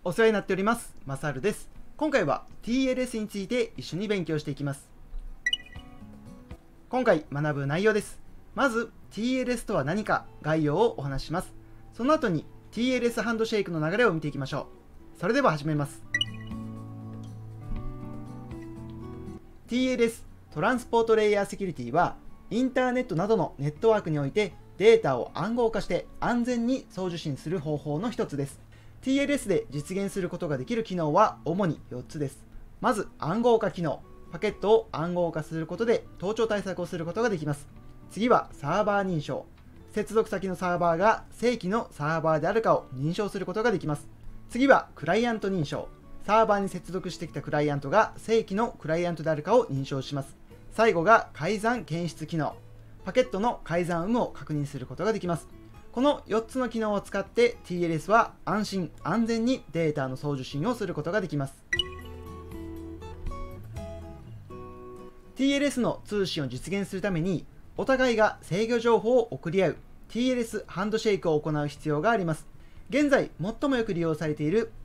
お世話になっております。マサルです。今回は TLS について一緒に勉強していきます。今回学ぶ内容です。まず TLS とは何か概要をお話しします。その後に TLS ハンドシェイクの流れを見ていきましょう。それでは始めます。TLS トランスポートレイヤーセキュリティはインターネットなどのネットワークにおいてデータを暗号化して安全に送受信する方法の一つです。TLS で実現することができる機能は主に4つです。まず暗号化機能。パケットを暗号化することで盗聴対策をすることができます。次はサーバー認証。接続先のサーバーが正規のサーバーであるかを認証することができます。次はクライアント認証。サーバーに接続してきたクライアントが正規のクライアントであるかを認証します。最後が改ざん検出機能。パケットの改ざん有無を確認することができます。この4つの機能を使って TLS は安心安全にデータの送受信をすることができます。TLS の通信を実現するためにお互いが制御情報を送り合う TLS ハンドシェイクを行う必要があります。現在最もよく利用されている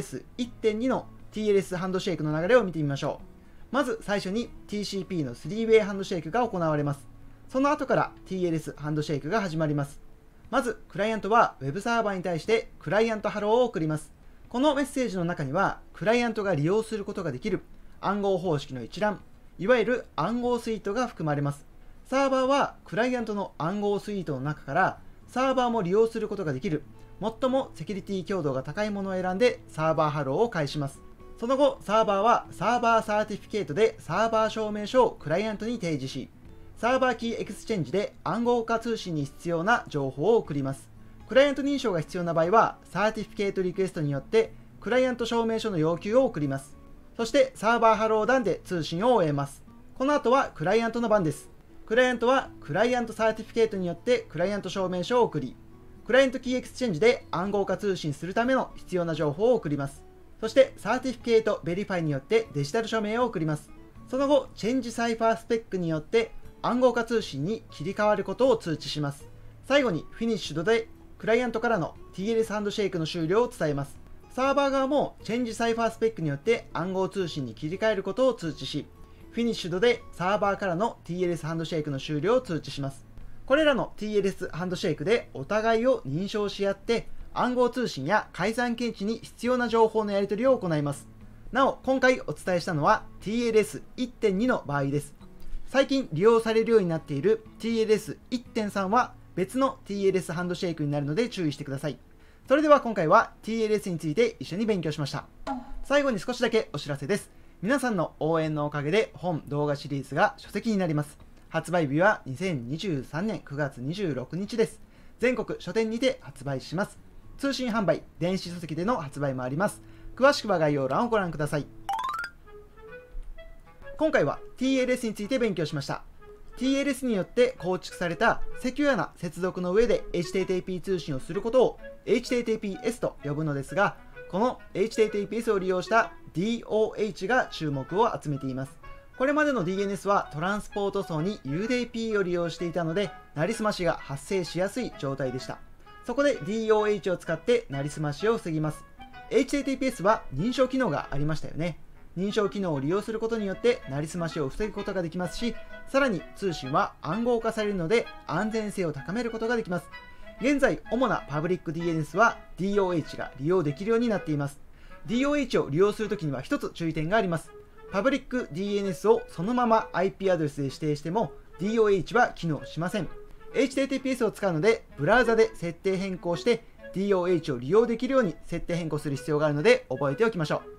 TLS1.2 の TLS ハンドシェイクの流れを見てみましょう。まず最初に TCP の 3way ハンドシェイクが行われます。その後から TLS ハンドシェイクが始まります。まずクライアントは Web サーバーに対してクライアントハローを送ります。このメッセージの中にはクライアントが利用することができる暗号方式の一覧、いわゆる暗号スイートが含まれます。サーバーはクライアントの暗号スイートの中からサーバーも利用することができる最もセキュリティ強度が高いものを選んでサーバーハローを開始ます。その後サーバーはサーバーサーティフィケートでサーバー証明書をクライアントに提示し、サーバーキーエクスチェンジで暗号化通信に必要な情報を送ります。クライアント認証が必要な場合はサーティフィケートリクエストによってクライアント証明書の要求を送ります。そしてサーバーハロー段で通信を終えます。この後はクライアントの番です。クライアントはクライアントサーティフィケートによってクライアント証明書を送り、クライアントキーエクスチェンジで暗号化通信するための必要な情報を送ります。そしてサーティフィケートベリファイによってデジタル署名を送ります。その後チェンジサイファースペックによって暗号化通信に切り替わることを通知します。最後にフィニッシュドでクライアントからの TLS ハンドシェイクの終了を伝えます。サーバー側もチェンジサイファースペックによって暗号通信に切り替えることを通知し、フィニッシュドでサーバーからの TLS ハンドシェイクの終了を通知します。これらの TLS ハンドシェイクでお互いを認証し合って暗号通信や改ざん検知に必要な情報のやり取りを行います。なお今回お伝えしたのは TLS1.2 の場合です。最近利用されるようになっている TLS1.3 は別の TLS ハンドシェイクになるので注意してください。それでは今回は TLS について一緒に勉強しました。最後に少しだけお知らせです。皆さんの応援のおかげで本動画シリーズが書籍になります。発売日は2023年9月26日です。全国書店にて発売します。通信販売、電子書籍での発売もあります。詳しくは概要欄をご覧ください。今回は TLS について勉強しました。TLS によって構築されたセキュアな接続の上で HTTP 通信をすることを HTTPS と呼ぶのですが、この HTTPS を利用した DOH が注目を集めています。これまでの DNS はトランスポート層に UDP を利用していたので、なりすましが発生しやすい状態でした。そこで DOH を使ってなりすましを防ぎます。HTTPS は認証機能がありましたよね。認証機能を利用することによってなりすましを防ぐことができますし、さらに通信は暗号化されるので安全性を高めることができます。現在主なパブリック DNS は DOH が利用できるようになっています。DOH を利用するときには一つ注意点があります。パブリック DNS をそのまま IP アドレスで指定しても DOH は機能しません。HTTPS を使うのでブラウザで設定変更して DOH を利用できるように設定変更する必要があるので覚えておきましょう。